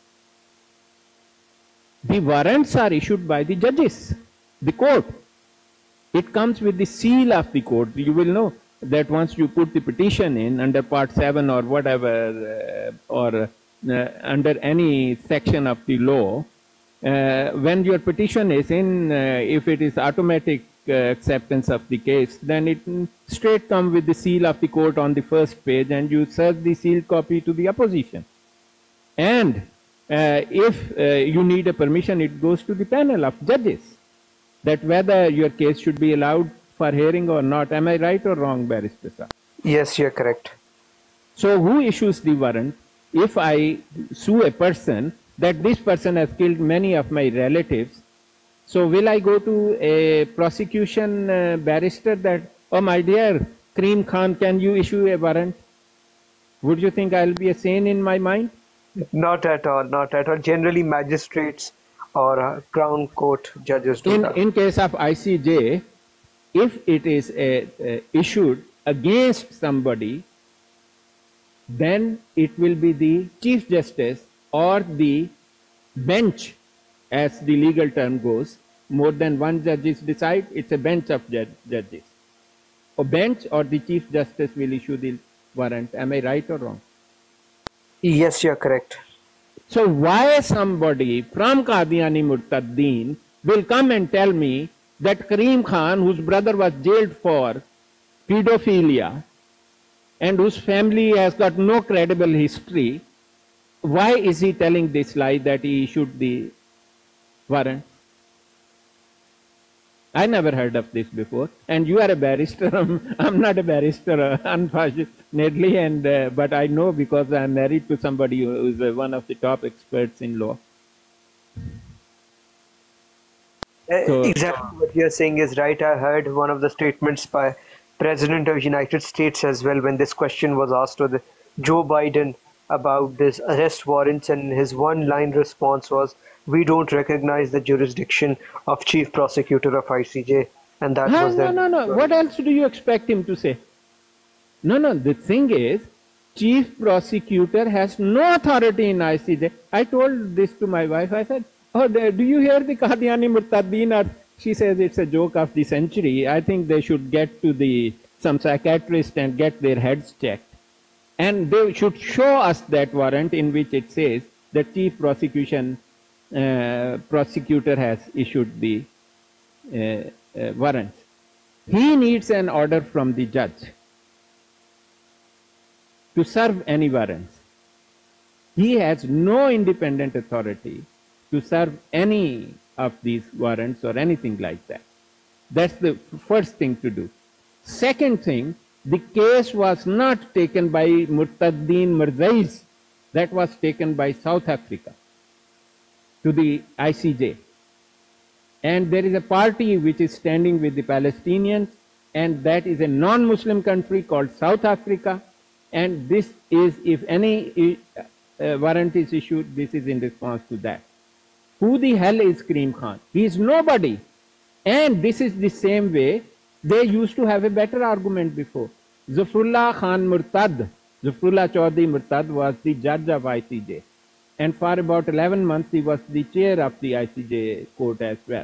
The warrants are issued by the judges, the court. It comes with the seal of the court. You will know that once you put the petition in under Part 7 or whatever, or under any section of the law, when your petition is in, if it is automatic acceptance of the case, then it straight comes with the seal of the court on the first page, and you serve the sealed copy to the opposition. And if you need a permission, it goes to the panel of judges, that whether your case should be allowed for hearing or not. Am I right or wrong, Barrister sir? Yes, you're correct. So who issues the warrant? If I sue a person that this person has killed many of my relatives, so will I go to a prosecution barrister that, oh my dear Karim Khan, can you issue a warrant? Would you think I'll be a sane in my mind? Not at all, not at all. Generally magistrates or Crown Court judges do that. In case of ICJ, if it is issued against somebody, then it will be the Chief Justice or the bench, as the legal term goes. More than one judges decide, it's a bench of judges. A bench or the Chief Justice will issue the warrant. Am I right or wrong? Yes, you're correct. So why somebody from Qadiani Murtaddin will come and tell me that Karim Khan, whose brother was jailed for pedophilia and whose family has got no credible history, why is he telling this lie that he issued the warrant? I never heard of this before. And you are a barrister. I'm not a barrister, unfortunately, and but I know because I'm married to somebody who is one of the top experts in law. So, exactly what you're saying is right. I heard one of the statements by President of United States as well when this question was asked to Joe Biden about this arrest warrants, and his one-line response was, "We don't recognize the jurisdiction of Chief Prosecutor of ICJ," and that was no. What else do you expect him to say? No. The thing is, Chief Prosecutor has no authority in ICJ. I told this to my wife. I said, "Oh, do you hear the Qadiani Murtaddin?" She says it's a joke of the century. I think they should get to some psychiatrist and get their heads checked. And they should show us that warrant in which it says the Chief Prosecutor has issued the warrant. He needs an order from the judge to serve any warrants. He has no independent authority to serve any of these warrants or anything like that. That's the first thing to do. Second thing, the case was not taken by Murtaddin Mirzais. That was taken by South Africa to the ICJ. And there is a party which is standing with the Palestinians, and that is a non-Muslim country called South Africa. And this is, if any warrant is issued, this is in response to that. Who the hell is Karim Khan? He is nobody. And this is the same way they used to have a better argument before. Zafrullah Khan Murtad, Zafrullah Chaudhry Murtad was the judge of ICJ. and for about 11 months he was the chair of the ICJ court as well.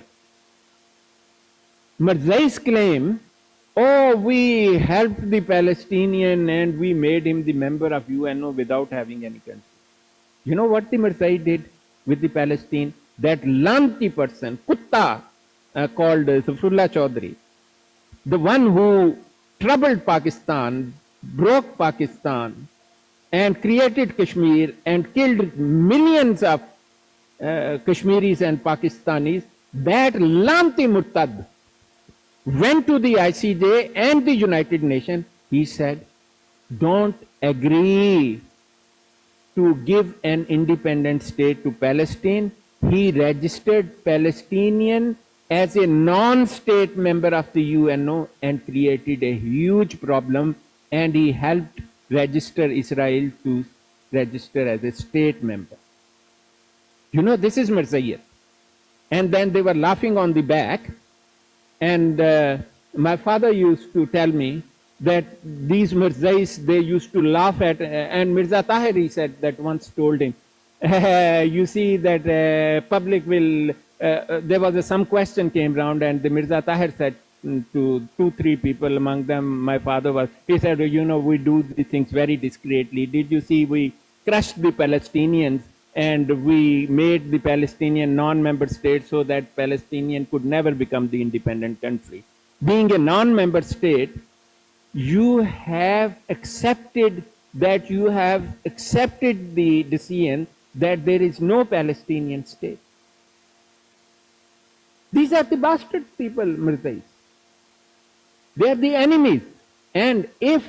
Mirzai's claim, oh, we helped the Palestinian and we made him the member of UNO without having any country. You know what the Mirzai did with the Palestine? That lanti person, Kutta, called Safrullah Chaudhry, the one who troubled Pakistan, broke Pakistan, and created Kashmir and killed millions of Kashmiris and Pakistanis, that lanti murtad went to the ICJ and the United Nations. He said, don't agree to give an independent state to Palestine. He registered Palestinian as a non-state member of the UNO and created a huge problem, and he helped register Israel to register as a state member. You know, this is Mirzaiyyat. And then they were laughing on the back, and my father used to tell me that these Mirzais, they used to laugh at, and Mirza Tahiri said that once told him, you see that public will, there was some question came round, and the Mirza Tahir said to 2-3 people, among them my father was, he said, you know, we do these things very discreetly. Did you see we crushed the Palestinians and we made the Palestinian non-member state so that Palestinian could never become the independent country. Being a non-member state, you have accepted that you have accepted the decision that there is no Palestinian state. These are the bastard people, Mirzais. They are the enemies. And if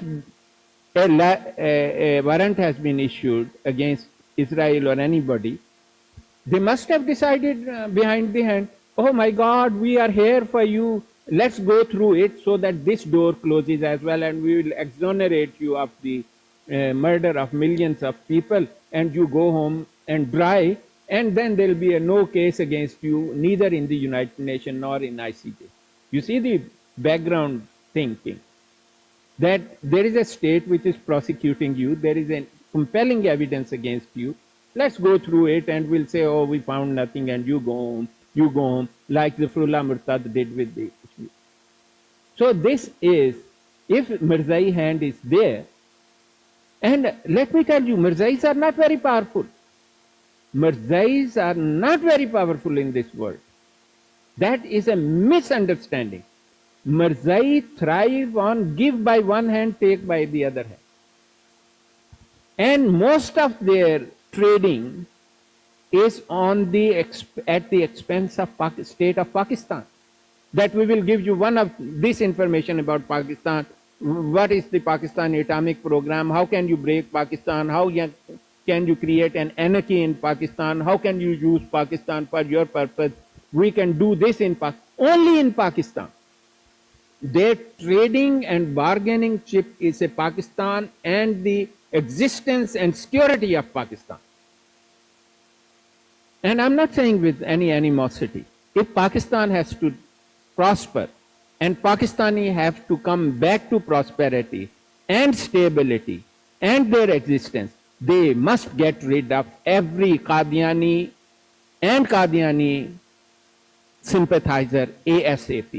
a warrant has been issued against Israel or anybody, they must have decided behind the hand, oh my God, we are here for you. Let's go through it so that this door closes as well, and we will exonerate you of the murder of millions of people, and you go home and dry, and then there will be no case against you, neither in the United Nations nor in ICJ. You see the background thinking, that there is a state which is prosecuting you, there is a compelling evidence against you, let's go through it and we'll say, oh, we found nothing, and you go home, like the Zafrullah Murtad did with the Kashmir. So this is, if Mirzai hand is there, and let me tell you, Mirzais are not very powerful. Mirzais are not very powerful in this world. That is a misunderstanding. Mirzai thrive on give by one hand, take by the other hand. And most of their trading is on at the expense of state of Pakistan. That we will give you one of this information about Pakistan. What is the Pakistan atomic program? How can you break Pakistan? How can you create an anarchy in Pakistan? How can you use Pakistan for your purpose? We can do this in only in Pakistan. Their trading and bargaining chip is a Pakistan and the existence and security of Pakistan. And I'm not saying with any animosity. If Pakistan has to prosper and Pakistani have to come back to prosperity and stability and their existence, they must get rid of every Qadiani and Qadiani sympathizer ASAP.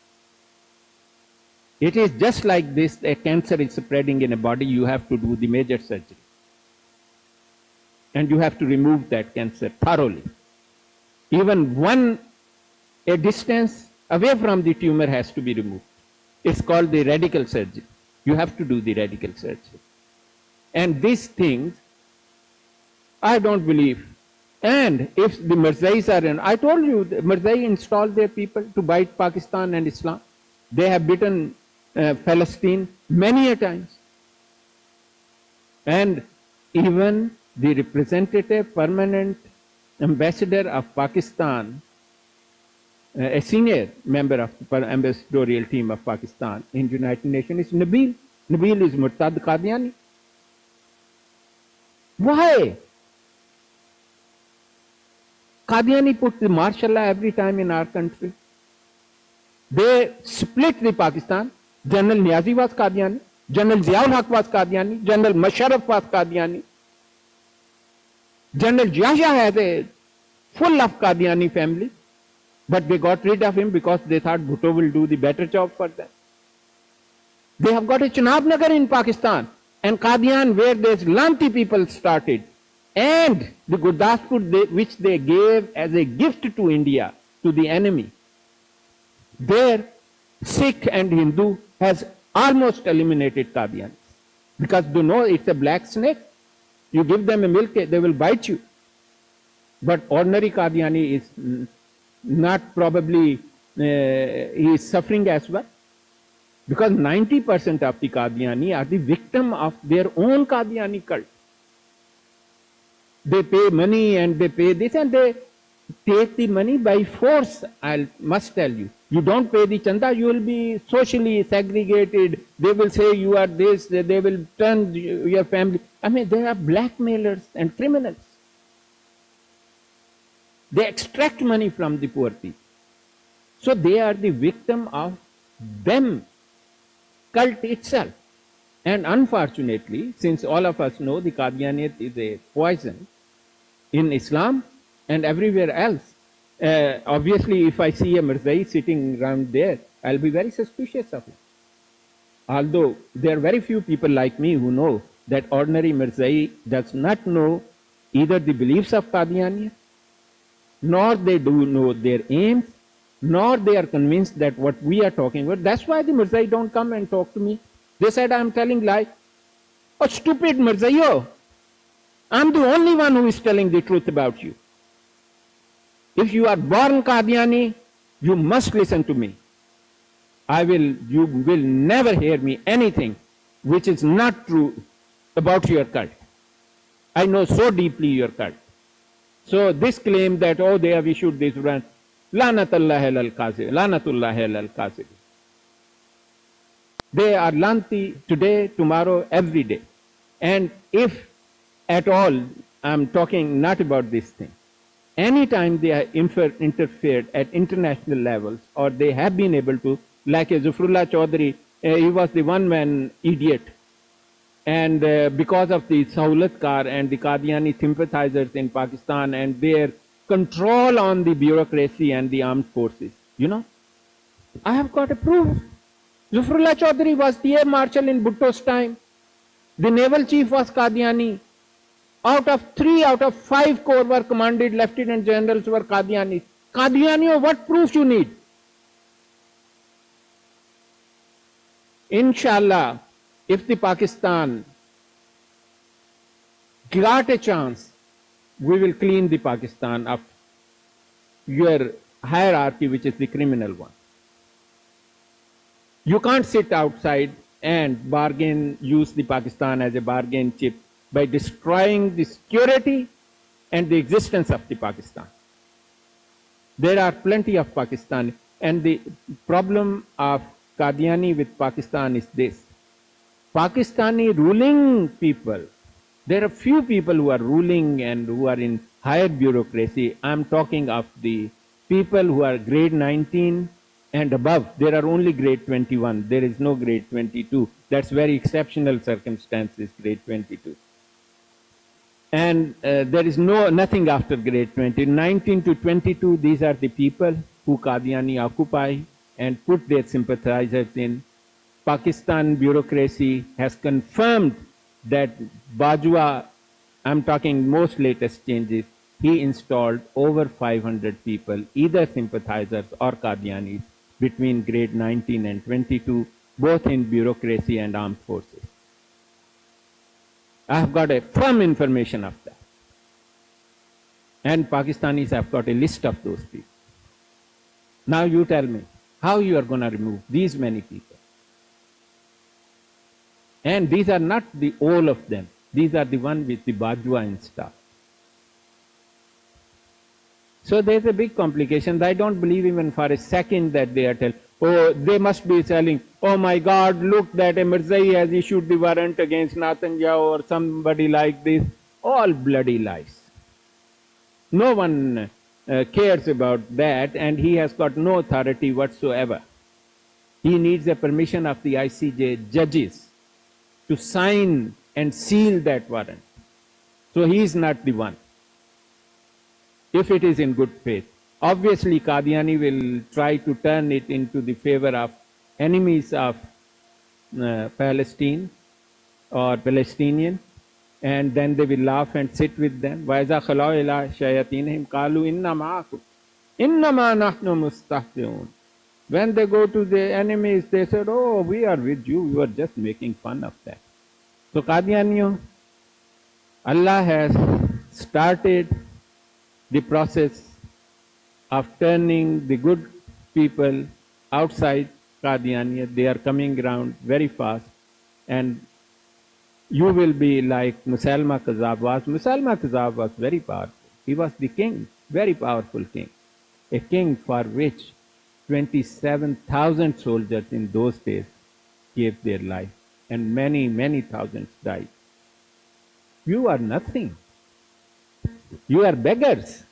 It is just like this, a cancer is spreading in a body, you have to do the major surgery. And you have to remove that cancer thoroughly. Even a distance away from the tumor has to be removed. It's called the radical surgery. You have to do the radical surgery. And these things, I don't believe. And if the Mirzais are in, I told you, the Mirzai installed their people to bite Pakistan and Islam. They have beaten Palestine many a times. And even the representative, permanent ambassador of Pakistan, a senior member of the ambassadorial team of Pakistan in United Nations is Nabil. Nabil is Murtad Qadiani. Why? Qadiani put the martial law every time in our country. They split the Pakistan. General Niazi was Qadiani. General Ziaul Haq was Qadiani. General Musharraf was Qadiani. General Jasha has a full of Qadiani family, but they got rid of him because they thought Bhutto will do the better job for them. They have got a Chenab Nagar in Pakistan and Qadian where these Lanti people started, and the Gurdaspur which they gave as a gift to India, to the enemy. There, Sikh and Hindu has almost eliminated Qadianis because they know it's a black snake. You give them a milk, they will bite you. But ordinary Qadiani is not probably, he is suffering as well. Because 90% of the Qadiani are the victim of their own Qadiani cult. They pay money and they pay this and they take the money by force, I must tell you. You don't pay the chanda, you will be socially segregated. They will say you are this, they will turn your family. I mean, they are blackmailers and criminals. They extract money from the poor people. So they are the victim of them, cult itself. And unfortunately, since all of us know the Qadianiyat is a poison in Islam and everywhere else, obviously if I see a Mirzai sitting around there, I'll be very suspicious of it. Although there are very few people like me who know that ordinary Mirzai does not know either the beliefs of Qadianiyat, nor they do know their aims, nor they are convinced that what we are talking about. That's why the Mirzai don't come and talk to me. They said I'm telling lie. Oh, stupid Mirzaiyo! I'm the only one who is telling the truth about you. If you are born Qadiani, you must listen to me. You will never hear me anything which is not true about your cult. I know so deeply your cult. So this claim that, oh, they have issued this brand, Lanatullahi al-Qazib, Lanatullahi al-Qazib. They are Lanti today, tomorrow, every day. And if at all, I'm talking not about this thing, anytime they are interfered at international levels, or they have been able to, like Zufrullah Chaudhry, he was the one-man idiot. And because of the Sahulat-Kar and the Qadiani sympathizers in Pakistan and their control on the bureaucracy and the armed forces, you know, I have got a proof. Zufrullah Chaudhry was the air marshal in Bhutto's time. The naval chief was Qadiani. Out of 3 out of 5 corps were commanded lieutenant generals were Qadianis. Qadiani, what proof you need? Inshallah, if the Pakistan got a chance, we will clean the Pakistan of your hierarchy, which is the criminal one. You can't sit outside and bargain, use the Pakistan as a bargain chip by destroying the security and the existence of the Pakistan. There are plenty of Pakistan, and the problem of Qadiani with Pakistan is this. Pakistani ruling people, there are few people who are ruling and who are in higher bureaucracy. I'm talking of the people who are grade 19 and above. There are only grade 21. There is no grade 22. That's very exceptional circumstances, grade 22. And there is nothing after grade 20. 19 to 22, these are the people who Qadiani occupy and put their sympathizers in. Pakistan bureaucracy has confirmed that Bajwa, I'm talking most latest changes, he installed over 500 people, either sympathizers or Qadianis, between grade 19 and 22, both in bureaucracy and armed forces. I have got a firm information of that. And Pakistanis have got a list of those people. Now you tell me how you are going to remove these many people. And these are not the all of them. These are the one with the Bajwa and stuff. So there's a big complication. I don't believe even for a second that they are telling, oh, they must be telling, oh my God, look that a Mirzai has issued the warrant against Netanyahu or somebody like this. All bloody lies. No one cares about that, and he has got no authority whatsoever. He needs the permission of the ICJ judges to sign and seal that warrant. So he is not the one. if it is in good faith. Obviously, Qadiani will try to turn it into the favor of enemies of Palestine or Palestinian, and then they will laugh and sit with them. وَإِذَا خَلَوْا إِلَىٰ شَيَاطِينِهِمْ قَالُوا إِنَّا مَعَكُمْ إِنَّمَا نَحْنُ مُسْتَهْزِئُونَ. When they go to the enemies, they said, oh, we are with you, you are just making fun of that. So Qadianiyon, Allah has started the process of turning the good people outside Qadianiyat. They are coming around very fast, and you will be like Musailama Kazzab was. Musailama Kazzab was very powerful. He was the king, very powerful king. A king for which 27,000 soldiers in those days gave their life, and many, many thousands died. You are nothing. You are beggars.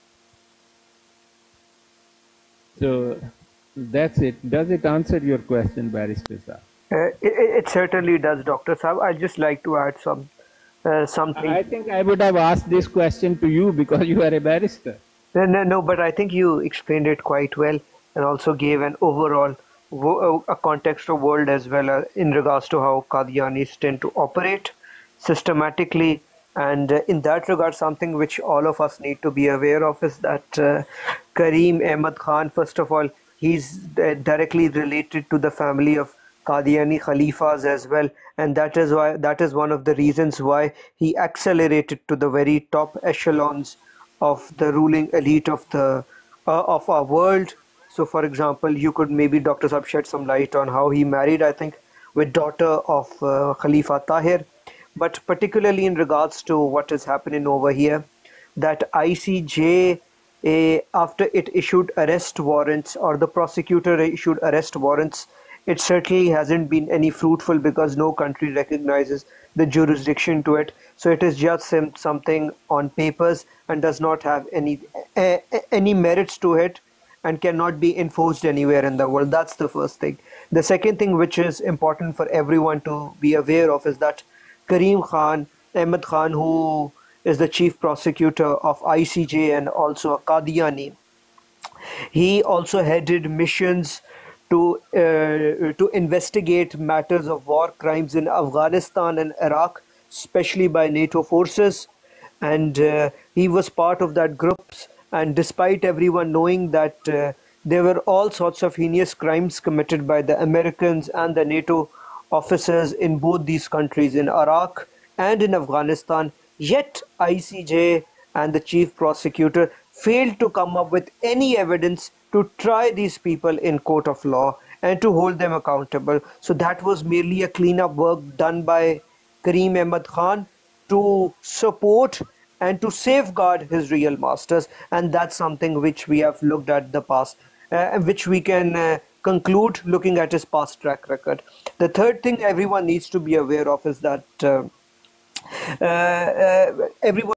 So that's it. Does it answer your question, Barrister Saab? It certainly does, Dr. Saab. I'd just like to add something. I think I would have asked this question to you because you are a barrister. No, but I think you explained it quite well and also gave an overall a context of world as well in regards to how Qadianis tend to operate systematically. And in that regard, something which all of us need to be aware of is that Kareem Ahmad Khan, first of all, he's directly related to the family of Qadiani Khalifas as well, and that is one of the reasons why he accelerated to the very top echelons of the ruling elite of our world. So, for example, you could maybe, Dr. Saab, shed some light on how he married, I think, with daughter of Khalifa Tahir. But particularly in regards to what is happening over here, that ICJ, after it issued arrest warrants, or the prosecutor issued arrest warrants, it certainly hasn't been any fruitful because no country recognizes the jurisdiction to it. So it is just something on papers and does not have any merits to it and cannot be enforced anywhere in the world. That's the first thing. The second thing which is important for everyone to be aware of is that Kareem Ahmad Khan, who is the chief prosecutor of ICJ and also a Qadiani, he also headed missions to investigate matters of war crimes in Afghanistan and Iraq, especially by NATO forces. And he was part of that group. And despite everyone knowing that there were all sorts of heinous crimes committed by the Americans and the NATO officers in both these countries, in Iraq and in Afghanistan, yet ICJ and the chief prosecutor failed to come up with any evidence to try these people in court of law and to hold them accountable. So that was merely a cleanup work done by Kareem Ahmad Khan to support and to safeguard his real masters, and that's something which we have looked at the past, which we can conclude looking at his past track record. The third thing everyone needs to be aware of is that everyone